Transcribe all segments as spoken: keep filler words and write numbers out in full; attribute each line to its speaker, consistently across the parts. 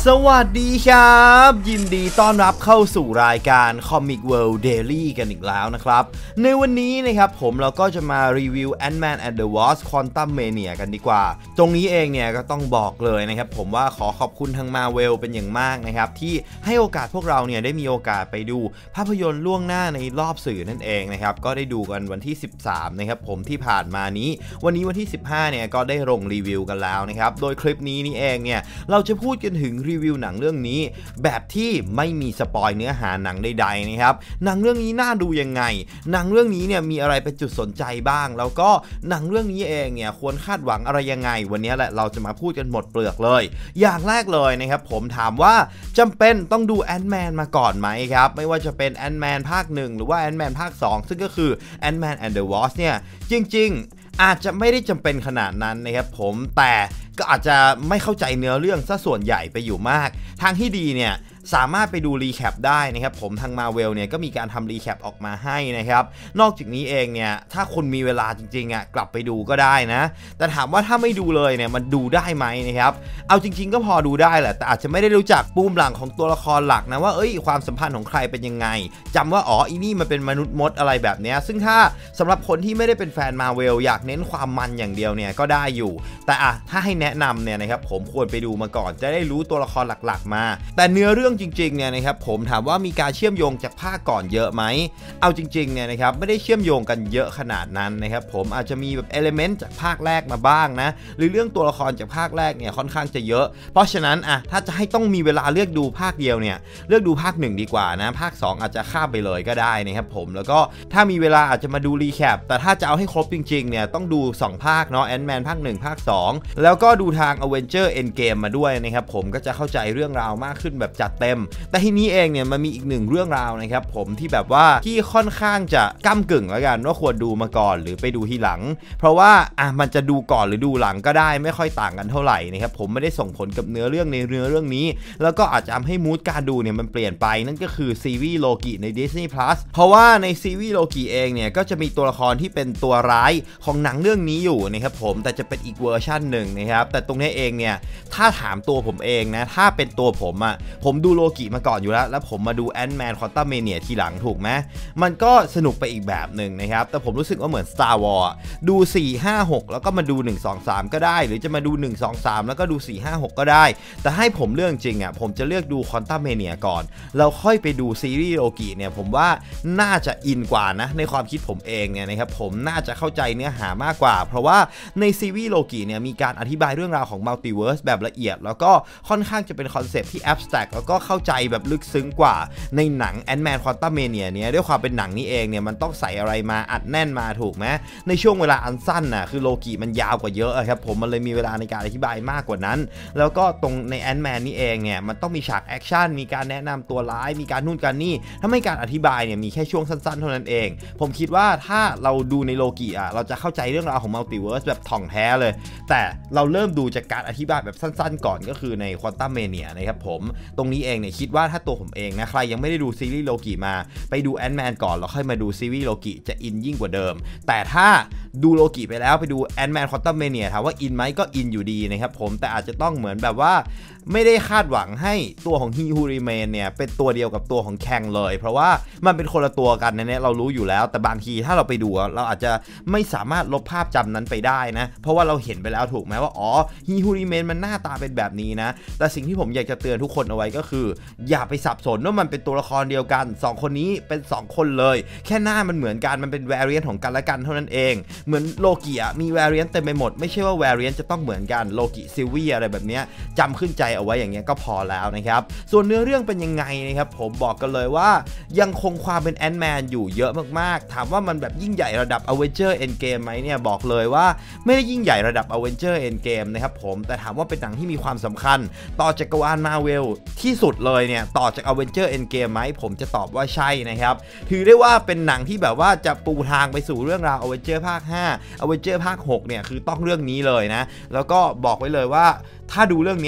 Speaker 1: สวัสดีครับยินดีต้อนรับเข้าสู่รายการ Comic World Daily กันอีกแล้วนะครับในวันนี้นะครับผมเราก็จะมารีวิว Ant-Man and the Wasp: Quantumania กันดีกว่าตรงนี้เองเนี่ยก็ต้องบอกเลยนะครับผมว่าขอขอบคุณทาง Marvel เป็นอย่างมากนะครับที่ให้โอกาสพวกเราเนี่ยได้มีโอกาสไปดูภาพยนตร์ล่วงหน้าในรอบสื่อนั่นเองนะครับก็ได้ดูกันวันที่สิบสามนะครับผมที่ผ่านมานี้วันนี้วันที่สิบห้าเนี่ยก็ได้ลงรีวิวกันแล้วนะครับโดยคลิปนี้นี่เองเนี่ยเราจะพูดกันถึงรีวิวหนังเรื่องนี้แบบที่ไม่มีสปอยเนื้อหาหนังใดๆนะครับหนังเรื่องนี้น่าดูยังไงหนังเรื่องนี้เนี่ยมีอะไรเป็นจุดสนใจบ้างแล้วก็หนังเรื่องนี้เองเนี่ยควรคาดหวังอะไรยังไงวันนี้แหละเราจะมาพูดกันหมดเปลือกเลยอย่างแรกเลยนะครับผมถามว่าจำเป็นต้องดูแอนท์แมนมาก่อนไหมครับไม่ว่าจะเป็นแอนท์แมนภาคหนึ่งหรือว่าแอนท์แมนภาคสองซึ่งก็คือ Ant-Man and the Wasp เนี่ยจริงๆอาจจะไม่ได้จำเป็นขนาดนั้นนะครับผมแต่ก็อาจจะไม่เข้าใจเนื้อเรื่องซะส่วนใหญ่ไปอยู่มากทางที่ดีเนี่ยสามารถไปดูรีแคปได้นะครับผมทาง Marvel เนี่ยก็มีการทำรีแคปออกมาให้นะครับนอกจากนี้เองเนี่ยถ้าคุณมีเวลาจริงๆอ่ะกลับไปดูก็ได้นะแต่ถามว่าถ้าไม่ดูเลยเนี่ยมันดูได้ไหมนะครับเอาจริงๆก็พอดูได้แหละแต่อาจจะไม่ได้รู้จักปูมหลังของตัวละครหลักนะว่าเอ้ยความสัมพันธ์ของใครเป็นยังไงจำว่าอ๋ออีนี่มันเป็นมนุษย์มดอะไรแบบนี้ซึ่งถ้าสำหรับคนที่ไม่ได้เป็นแฟน Marvel อยากเน้นความมันอย่างเดียวเนี่ยก็ได้อยู่แต่อ่ะถ้าให้แนะนำเนี่ยนะครับผมควรไปดูมาก่อนจะได้รู้ตัวละครหลักๆมาแต่เนื้อเรื่องจริงๆเนี่ยนะครับผมถามว่ามีการเชื่อมโยงจากภาคก่อนเยอะไหมเอาจริงๆเนี่ยนะครับไม่ได้เชื่อมโยงกันเยอะขนาดนั้นนะครับผมอาจจะมีแบบเอลิเมนต์จากภาคแรกมาบ้างนะหรือเรื่องตัวละครจากภาคแรกเนี่ยค่อนข้างจะเยอะเพราะฉะนั้นอ่ะถ้าจะให้ต้องมีเวลาเลือกดูภาคเดียวเนี่ยเลือกดูภาคหนึ่งดีกว่านะภาคสองอาจจะข้ามไปเลยก็ได้นะครับผมแล้วก็ถ้ามีเวลาอาจจะมาดูรีแคปแต่ถ้าจะเอาให้ครบจริงๆเนี่ยต้องดูสองภาคเนาะ Ant-Man ภาคหนึ่งภาคสองแล้วก็ดูทาง Avengers Endgame มาด้วยนะครับผมก็จะเข้าใจเรื่องราวมากขึ้นแบบจัดเต็มแต่ทีนี้เองเนี่ยมันมีอีกหนึ่งเรื่องราวนะครับผมที่แบบว่าที่ค่อนข้างจะก้ำกึ่งแล้วกันว่าควรดูมาก่อนหรือไปดูทีหลังเพราะว่าอ่ะมันจะดูก่อนหรือดูหลังก็ได้ไม่ค่อยต่างกันเท่าไหร่นะครับผมไม่ได้ส่งผลกับเนื้อเรื่องในเนื้อเรื่องนี้แล้วก็อาจจะทำให้มูดการดูเนี่ยมันเปลี่ยนไปนั่นก็คือซีรีส์โลกิใน Disney Plus เพราะว่าในซีรีส์โลกิเองเนี่ยก็จะมีตัวละครที่เป็นตัวร้ายของหนังเรื่องนี้อยู่นะครับผมแต่จะเป็นอีกเวอร์ชันหนึ่งนะครับแต่ตรงนี้เองเนี่ยถ้าถามตัวผมเองนะถ้าเป็นตัวผมอ่ะผมดูโลกิมาก่อนอยู่แล้วแล้วผมมาดู Ant-Man Quantumania ทีหลังถูกไหมมันก็สนุกไปอีกแบบหนึ่งนะครับแต่ผมรู้สึกว่าเหมือน Star Wars ดูสี่ ห้า หกแล้วก็มาดูหนึ่ง สอง สามก็ได้หรือจะมาดูหนึ่ง สอง สามแล้วก็ดูสี่ ห้า หกก็ได้แต่ให้ผมเลือกจริงอ่ะผมจะเลือกดู Quantumania ก่อนแล้วค่อยไปดูซีรีส์โลกิเนี่ยผมว่าน่าจะอินกว่านะในความคิดผมเองเนี่ยนะครับผมน่าจะเข้าใจเนื้อหามากกว่าเพราะว่าในซีรีส์โลกิเนี่ยมีการอธิบายเรื่องราวของมัลติเวิร์สแบบละเอียดแล้วก็ค่อนข้างจะเป็นคอนเซปต์ที่แอบสแตรกแล้วก็เข้าใจแบบลึกซึ้งกว่าในหนัง Ant-Man Quantumania เนี่ยด้วยความเป็นหนังนี้เองเนี่ยมันต้องใส่อะไรมาอัดแน่นมาถูกไหมในช่วงเวลาอันสั้นน่ะคือโลกิมันยาวกว่าเยอะครับผมมันเลยมีเวลาในการอธิบายมากกว่านั้นแล้วก็ตรงใน Ant-Man นี่เองเนี่ยมันต้องมีฉากแอคชั่นมีการแนะนำตัวร้ายมีการนู่นการนี่ถ้าไม่การอธิบายเนี่ยมีแค่ช่วงสั้นๆเท่านั้นเองผมคิดว่าถ้าเราดูในโลกิอ่ะเราจะเข้าใจเรื่องราวของมัลติเวิร์สแบบถ่องแท้เลยแต่เราเริ่มดูจากการอธิบายแบบสั้นๆก่อนก็คือใน Quantumania นะครับผมตรงนี้เองเนี่ยคิดว่าถ้าตัวผมเองนะใครยังไม่ได้ดูซีรีส์โลกิมาไปดู Ant-Man ก่อนแล้วค่อยมาดูซีรีส์โลกิจะอินยิ่งกว่าเดิมแต่ถ้าดูโลกิไปแล้วไปดู Ant-Man Quantumania ถามว่าอินไหมก็อินอยู่ดีนะครับผมแต่อาจจะต้องเหมือนแบบว่าไม่ได้คาดหวังให้ตัวของ He Who Remains เนี่ยเป็นตัวเดียวกับตัวของแคงเลยเพราะว่ามันเป็นคนละตัวกันนะเนี่ยเรารู้อยู่แล้วแต่บางทีถ้าเราไปดูเราอาจจะไม่สามารถลบภาพจำนั้นไปได้นะเพราะว่าเราเห็นไปแล้วถูกไหมว่าอ๋อ He Who Remains มันหน้าตาเป็นแบบนี้นะแต่สิ่งที่ผมอยากจะเตือนทุกคนเอาไว้ก็คืออย่าไปสับสนว่ามันเป็นตัวละครเดียวกันสองคนนี้เป็นสองคนเลยแค่หน้ามันเหมือนกันมันเป็น variant ของกันและกันเท่านั้นเองเหมือนโลกิอ่ะมี variant เต็มไปหมดไม่ใช่ว่า variant จะต้องเหมือนกันโลกิซิลวี่อะไรแบบนี้จำขึ้นใจเอาไว้อย่างเงี้ยก็พอแล้วนะครับส่วนเนื้อเรื่องเป็นยังไงนะครับผมบอกกันเลยว่ายังคงความเป็น Ant-Man อยู่เยอะมากๆถามว่ามันแบบยิ่งใหญ่ระดับ Avengers Endgame ไหมเนี่ยบอกเลยว่าไม่ได้ยิ่งใหญ่ระดับ Avengers Endgame นะครับผมแต่ถามว่าเป็นหนังที่มีความสำคัญต่อจักรวาล Marvel ที่สุดเลยเนี่ยต่อจาก Avengers Endgame ไหมผมจะตอบว่าใช่นะครับถือได้ว่าเป็นหนังที่แบบว่าจะปูทางไปสู่เรื่องราว Avengers ภาคห้า Avengers ภาคหกเนี่ยคือต้องเรื่องนี้เลยนะแล้วก็บอกไว้เลยว่าถ้าดูเรื่องนี้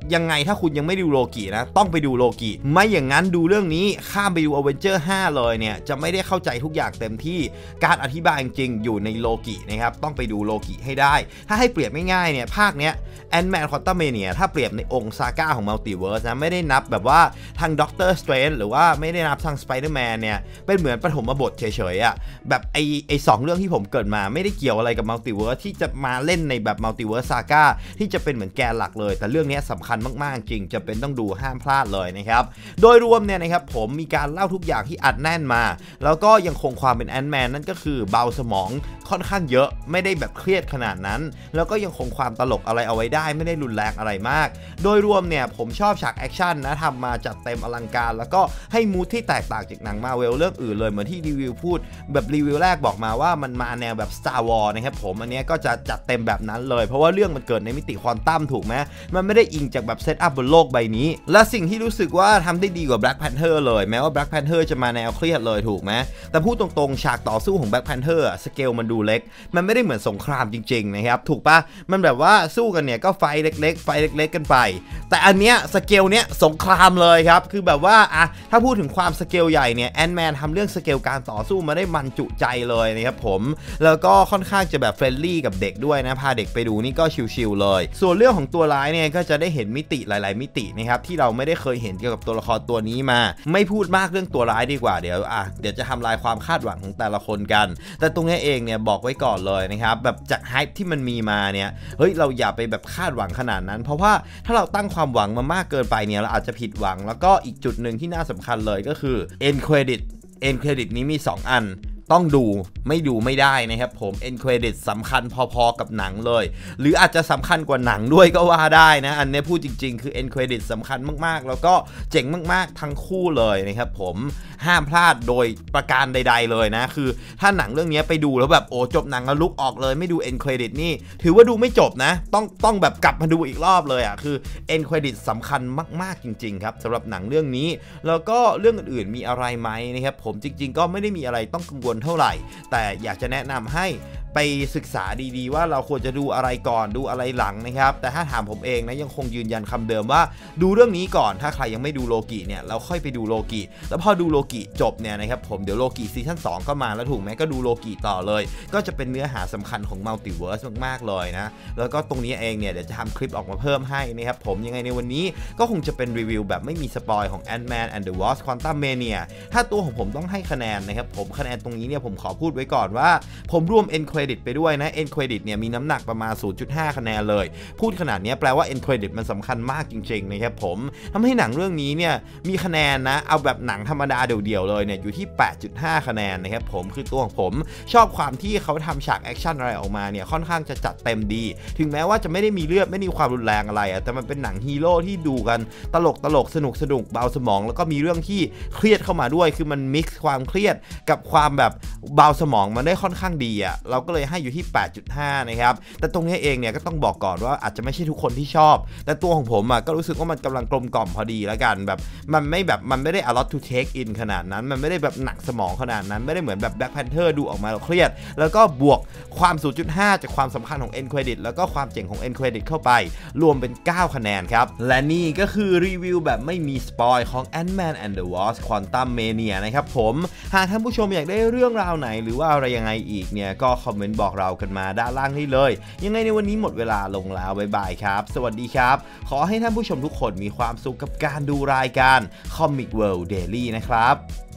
Speaker 1: ยังไงถ้าคุณยังไม่ดูโลกินะต้องไปดูโลกิไม่อย่างนั้นดูเรื่องนี้ข้ามไปดูอเวนเจอร์ห้าเลยเนี่ยจะไม่ได้เข้าใจทุกอย่างเต็มที่การอธิบายจริงๆอยู่ในโลกินะครับต้องไปดูโลกิให้ได้ถ้าให้เปรียบง่ายๆเนี่ยภาคเนี้ยแอนด์แมนควอนตัมเมเนียถ้าเปรียบในองค์ซาก้าของมัลติเวิร์สนะไม่ได้นับแบบว่าทางด็อกเตอร์สเตรนจ์หรือว่าไม่ได้นับทางสไปเดอร์แมนเนี่ยเป็นเหมือนปฐมบทเฉยๆอ่ะแบบไอไอสองเรื่องที่ผมเกิดมาไม่ได้เกี่ยวอะไรกับมัลติเวิร์สที่จะมาเล่นในแบบมัลติเวิร์สซาก้าที่จะเป็นเหมือนแกนหลักเลยแต่เรื่องนี้สำคัญมากๆจริงจะเป็นต้องดูห้ามพลาดเลยนะครับโดยรวมเนี่ยนะครับผมมีการเล่าทุกอย่างที่อัดแน่นมาแล้วก็ยังคงความเป็นแอนด์แมนนั่นก็คือเบาสมองค่อนข้างเยอะไม่ได้แบบเครียดขนาดนั้นแล้วก็ยังคงความตลกอะไรเอาไว้ได้ไม่ได้รุนแรงอะไรมากโดยรวมเนี่ยผมชอบฉากแอคชั่นนะทำมาจัดเต็มอลังการแล้วก็ให้มูดที่แตกต่างจากหนังมาเวลเรื่องอื่นเลยเหมือนที่รีวิวพูดแบบรีวิวแรกบอกมาว่ามันมาแนวแบบ Star Wars นะครับผมอันนี้ก็จะจัดเต็มแบบนั้นเลยเพราะว่าเรื่องมันเกิดในมิติควอนตัมถูกไหมมันไม่ได้อิงจากแบบเซตอัพบนโลกใบนี้และสิ่งที่รู้สึกว่าทำได้ดีกว่า Black Panther เลยแม้ว่า Black Panther จะมาแนวเครียดเลยถูกไหมแต่พูดตรงๆฉากต่อสู้ของ Black Panther สเกลมันดูเล็กมันไม่ได้เหมือนสงครามจริงๆนะครับถูกปะมันแบบว่าสู้กันเนี่ยก็ไฟเล็กๆไฟเล็กๆกันไปแต่อันเนี้ยสเกลเนี้ยสงครามเลยครับคือแบบว่าอะถ้าพูดถึงความสเกลใหญ่เนี่ยแอนด์แมนทำเรื่องสเกลการต่อสู้มาได้มันจุใจเลยนะครับผมแล้วก็ค่อนข้างจะแบบเฟรนลี่กับเด็กด้วยนะพาเด็กไปดูนี่ก็ชิลๆเลยส่วนเรื่องของตัวร้ายเนี่ยก็จะได้เห็นมิติหลายๆมิตินะครับที่เราไม่ได้เคยเห็นเกี่ยวกับตัวละครตัวนี้มาไม่พูดมากเรื่องตัวร้ายดีกว่าเดี๋ยวอ่ะเดี๋ยวจะทำลายความคาดหวังของแต่ละคนกันแต่ตรงนี้เองเนี่ยบอกไว้ก่อนเลยนะครับแบบจากไฮป์ที่มันมีมาเนี่ยเฮ้ยเราอย่าไปแบบคาดหวังขนาดนั้นเพราะว่าถ้าเราตั้งความหวังมามากเกินไปเนี่ยเราอาจจะผิดหวังแล้วก็อีกจุดหนึ่งที่น่าสำคัญเลยก็คือ end credit end credit นี้มีสองอันต้องดูไม่ดูไม่ได้นะครับผม end credit สำคัญพอๆกับหนังเลยหรืออาจจะสำคัญกว่าหนังด้วยก็ว่าได้นะอันนี้พูดจริงๆคือ end credit สำคัญมากๆแล้วก็เจ๋งมากๆทั้งคู่เลยนะครับผมห้ามพลาดโดยประการใดๆเลยนะคือถ้าหนังเรื่องนี้ไปดูแล้วแบบโอ้จบหนังแล้วลุกออกเลยไม่ดู end credit นี่ถือว่าดูไม่จบนะต้องต้องแบบกลับมาดูอีกรอบเลยอ่ะคือ end credit สำคัญมากๆจริงๆครับสำหรับหนังเรื่องนี้แล้วก็เรื่องอื่นๆมีอะไรไหมนะครับผมจริงๆก็ไม่ได้มีอะไรต้องกังวลเท่าไหร่แต่อยากจะแนะนำให้ไปศึกษาดีๆว่าเราควรจะดูอะไรก่อนดูอะไรหลังนะครับแต่ถ้าถามผมเองนะยังคงยืนยันคำเดิมว่าดูเรื่องนี้ก่อนถ้าใครยังไม่ดูโลกิเนี่ยเราค่อยไปดูโลกิแล้วพอดูโลกิจบเนี่ยนะครับผมเดี๋ยวโลกิซีซั่นสองก็มาแล้วถูกไหมก็ดูโลกิต่อเลยก็จะเป็นเนื้อหาสำคัญของมัลติเวิร์สมากๆเลยนะแล้วก็ตรงนี้เองเนี่ยเดี๋ยวจะทำคลิปออกมาเพิ่มให้นะครับผมยังไงในวันนี้ก็คงจะเป็นรีวิวแบบไม่มีสปอยของ Ant-Man and the Wasp: Quantumania ถ้าตัวของผมต้องให้คะแนนนะครับผมคะแนนตรงนี้เนี่ยผมขอพูดไว้ก่อนว่าผมรวม end credit ไปด้วยนะ end credit เนี่ยมีน้ำหนักประมาณ ศูนย์จุดห้า คะแนนเลยพูดขนาดนี้แปลว่า end credit มันสำคัญมากจริงๆนะครับผมทำให้หนังเรื่องนี้เนี่ยมีคะแนนนะเอาแบบหนังธรรมดาเดี่ยวๆเลยเนี่ยอยู่ที่ แปดจุดห้า คะแนนนะครับผมคือตัวของผมชอบความที่เขาทำฉากแอคชั่นอะไรออกมาเนี่ยค่อนข้างจะจัดเต็มดีถึงแม้ว่าจะไม่ได้มีเลือดไม่มีความรุนแรงอะไรอะแต่มันเป็นหนังฮีโร่ที่ดูกันตลกตลกสนุกสนุกเบาสมองแล้วก็มีเรื่องที่เครียดเข้ามาด้วยคือมันมิกซ์ความเครียดกับความแบบเบาสมองมันได้ค่อนข้างดีอ่ะเราก็เลยให้อยู่ที่ แปดจุดห้า นะครับแต่ตรงนี้เองเนี่ยก็ต้องบอกก่อนว่าอาจจะไม่ใช่ทุกคนที่ชอบแต่ตัวของผมอ่ะก็รู้สึกว่ามันกำลังกลมกล่อมพอดีแล้วกันแบบมันไม่แบบมันไม่ได้ a lot to take in ขนาดนั้นมันไม่ได้แบบหนักสมองขนาดนั้นไม่ได้เหมือนแบบ Black Panther ดูออกมาแล้วเครียดแล้วก็บวกความ ศูนย์จุดห้า จากความสำคัญของ end credit แล้วก็ความเจ๋งของ end credit เข้าไปรวมเป็น เก้า คะแนนครับและนี่ก็คือรีวิวแบบไม่มีสปอยของ Ant-Man and the Wasp: Quantumania นะครับผมหากท่านผู้ชมอยากได้เรื่องราวไหนหรือว่าอะไรยังไงอีกเนี่ยก็คอมเมนต์บอกเรากันมาด้านล่างได้เลยยังไงในวันนี้หมดเวลาลงแล้วบ๊ายบายครับสวัสดีครับขอให้ท่านผู้ชมทุกคนมีความสุขกับการดูรายการ Comic World Daily นะครับ